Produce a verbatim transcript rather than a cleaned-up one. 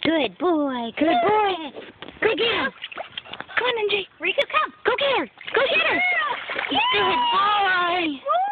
Good boy. Good boy. Go get her. Come on, M J. Rika, come. Go get her. Go get her. Yeah. Good boy.